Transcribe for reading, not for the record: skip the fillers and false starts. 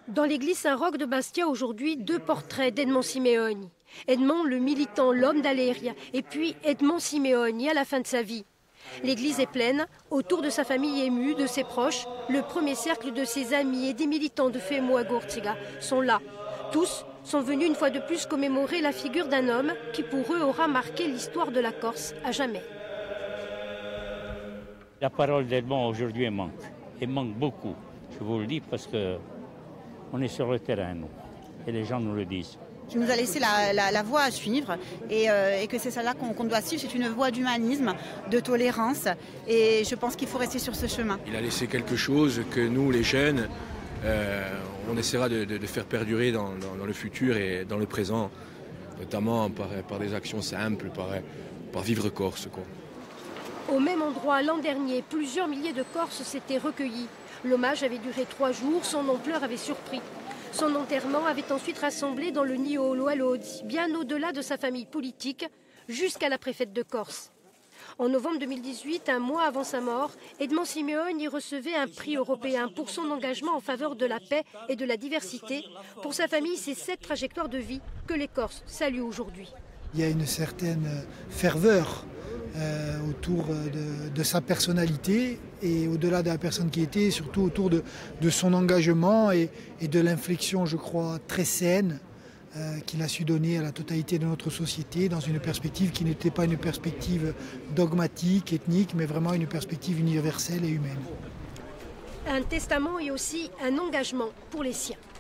Dans l'église Saint-Roch de Bastia, aujourd'hui, deux portraits d'Edmond Simeoni. Edmond, le militant, l'homme d'Aléria, et puis Edmond Simeoni à la fin de sa vie. L'église est pleine, autour de sa famille émue, de ses proches. Le premier cercle de ses amis et des militants de Femua Gurtiga sont là. Tous sont venus une fois de plus commémorer la figure d'un homme qui pour eux aura marqué l'histoire de la Corse à jamais. La parole d'Edmond aujourd'hui manque. Elle manque beaucoup. Je vous le dis parce qu'on est sur le terrain, nous. Et les gens nous le disent. Tu nous as laissé la voie à suivre et que c'est celle-là qu'on doit suivre. C'est une voie d'humanisme, de tolérance et je pense qu'il faut rester sur ce chemin. Il a laissé quelque chose que nous, les jeunes, on essaiera de faire perdurer dans le futur et dans le présent, notamment par des actions simples, par vivre corse, quoi. Au même endroit, l'an dernier, plusieurs milliers de Corses s'étaient recueillis. L'hommage avait duré 3 jours, son ampleur avait surpris. Son enterrement avait ensuite rassemblé dans le Niolo à Lodi, bien au-delà de sa famille politique, jusqu'à la préfète de Corse. En novembre 2018, un mois avant sa mort, Edmond Simeoni recevait un prix européen pour son engagement en faveur de la paix et de la diversité. Pour sa famille, c'est cette trajectoire de vie que les Corses saluent aujourd'hui. Il y a une certaine ferveur autour de sa personnalité et au-delà de la personne qui était, surtout autour de son engagement et de l'inflexion, je crois, très saine qu'il a su donner à la totalité de notre société dans une perspective qui n'était pas une perspective dogmatique, ethnique, mais vraiment une perspective universelle et humaine. Un testament et aussi un engagement pour les siens.